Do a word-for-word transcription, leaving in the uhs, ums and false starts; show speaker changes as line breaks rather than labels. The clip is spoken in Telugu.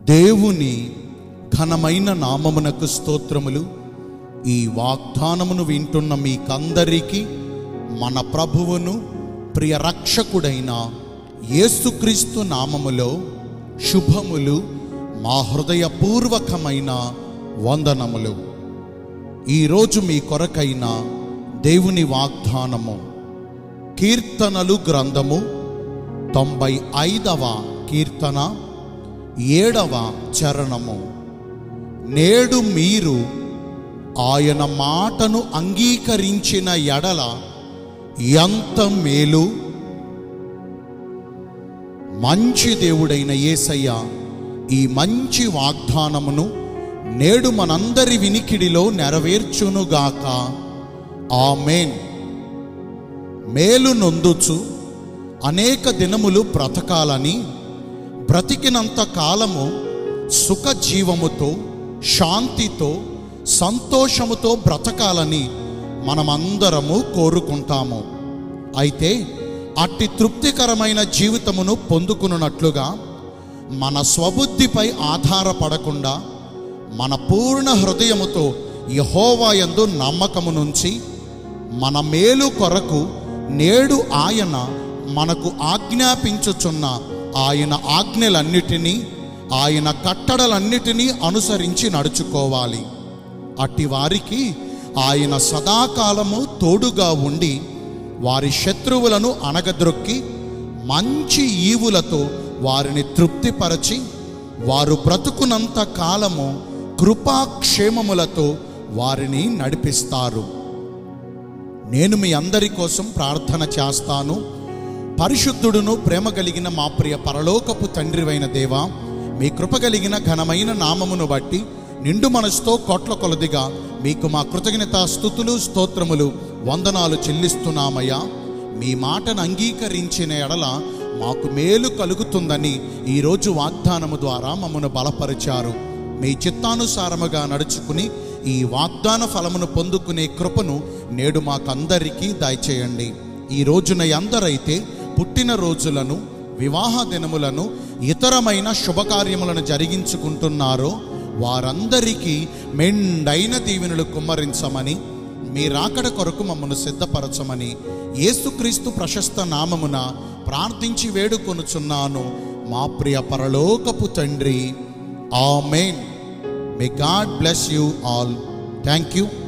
దేవుని ఘనమైన నామమునకు స్తోత్రములు. ఈ వాగ్దానమును వింటున్న మీకందరికీ మన ప్రభువును ప్రియ రక్షకుడైన యేసుక్రీస్తు నామములో శుభములు, మా హృదయపూర్వకమైన వందనములు. ఈరోజు మీ కొరకైన దేవుని వాగ్దానము కీర్తనలు గ్రంథము తొంభై ఐదవ కీర్తన ఏడవ చరణము. నేడు మీరు ఆయన మాటను అంగీకరించిన ఎడల ఎంత మేలు. మంచి దేవుడైన యేసయ్య ఈ మంచి వాగ్దానమును నేడు మనందరి వినికిడిలో నెరవేర్చునుగాక. ఆమేన్. మేలు నొందుచు అనేక దినములు బ్రతకాలని, బ్రతికినంత కాలము సుఖ జీవముతో, శాంతితో, సంతోషముతో బ్రతకాలని మనమందరము కోరుకుంటాము. అయితే అట్టి తృప్తికరమైన జీవితమును పొందుకున్నట్లుగా మన స్వబుద్ధిపై ఆధారపడకుండా మన పూర్ణ హృదయముతో యెహోవా యందు నమ్మకము నుంచి మన మేలు కొరకు నేడు ఆయన మనకు ఆజ్ఞాపించుచున్న ఆయన ఆజ్ఞలన్నిటినీ, ఆయన కట్టడలన్నిటినీ అనుసరించి నడుచుకోవాలి. అట్టి వారికి ఆయన సదాకాలము తోడుగా ఉండి వారి శత్రువులను అణగద్రొక్కి మంచి ఈవులతో వారిని తృప్తిపరచి వారు బ్రతుకునంత కాలము కృపాక్షేమములతో వారిని నడిపిస్తారు. నేను మీ అందరి కోసం ప్రార్థన చేస్తాను. పరిశుద్ధుడును ప్రేమ కలిగిన మా ప్రియ పరలోకపు తండ్రివైన దేవా, మీ కృప కలిగిన ఘనమైన నామమును బట్టి నిండు మనసుతో కోట్ల కొలదిగా మీకు మా కృతజ్ఞత స్తుతులు స్తోత్రములు వందనాలు చెల్లిస్తున్నామయ్యా. మీ మాటను అంగీకరించిన ఎడల మాకు మేలు కలుగుతుందని ఈరోజు వాగ్దానము ద్వారా మమ్మను బలపరిచారు. మీ చిత్తానుసారముగా నడుచుకుని ఈ వాగ్దాన ఫలమును పొందుకునే కృపను నేడు మాకందరికీ దయచేయండి. ఈ రోజున ఎందరైతే పుట్టిన రోజులను, వివాహ దినములను, ఇతరమైన శుభకార్యములను జరిగించుకుంటున్నారో వారందరికీ మెండైన దీవెనలు కుమ్మరించమని, మీ రాకడ కొరకు మమ్మను సిద్ధపరచమని యేసుక్రీస్తు ప్రశస్త నామమున ప్రార్థించి వేడుకొనుచున్నాను మా ప్రియ పరలోకపు తండ్రి. ఆమేన్. May God bless you all. Thank you.